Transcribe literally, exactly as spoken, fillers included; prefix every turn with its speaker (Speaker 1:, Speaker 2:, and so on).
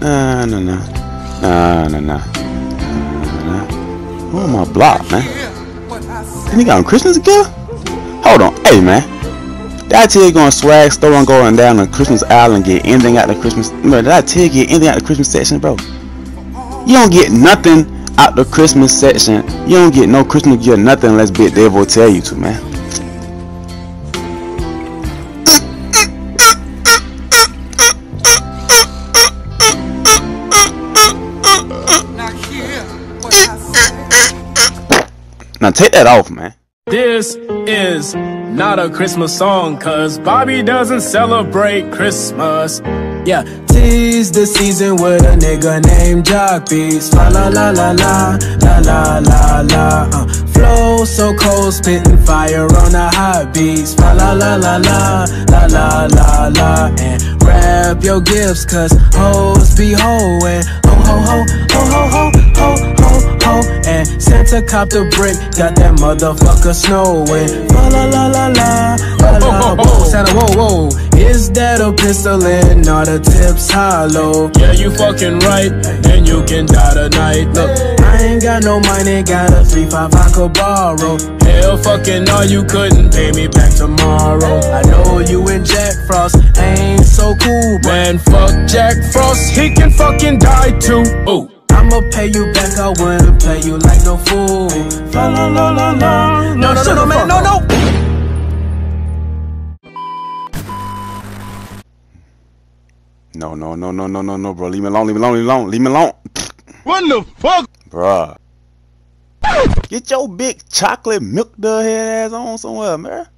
Speaker 1: Nah, nah, nah. Nah, nah, nah. Nah, nah. Who on my block, man? Didn't he got on Christmas again? Hold on. Hey, man. Did I tell you going to swag store and going down on Christmas Island and get anything out the Christmas? Bro, did I tell you get anything out the Christmas section, bro? You don't get nothing out the Christmas section. You don't get no Christmas gear, nothing unless Big Dave will tell you to, man. Now take that off, man.
Speaker 2: This is not a Christmas song, cause Bobby doesn't celebrate Christmas. Yeah, tis the season with a nigga named Jock Beats. La la la la la, la la la la. Uh, flow so cold, spitting fire on the hot beats. La la la la la, la la la la. And wrap your gifts, cause hoes be hoeing. Ho ho ho, ho ho ho, ho ho ho. And Santa copped a brick, got that motherfucker snowing. La la la la la, la la. Whoa, Santa, whoa whoa. Is that a pistol and not a tips hollow? Yeah, you fucking right, and you can die tonight. Look, I ain't got no money, got a three five I could borrow. Hell fucking no, you couldn't pay me back tomorrow. I know you and Jack Frost ain't so cool, but man, fuck Jack Frost, he can fucking die too. Ooh. I'ma pay you back, I wouldn't play you like no fool. La la la la la. No no no no man, no no.
Speaker 1: No, no, no, no, no, no, no, bro. Leave me alone, leave me alone, leave me alone, leave me alone.
Speaker 2: What the fuck?
Speaker 1: Bruh. Get your big chocolate milk dud head ass on somewhere, man.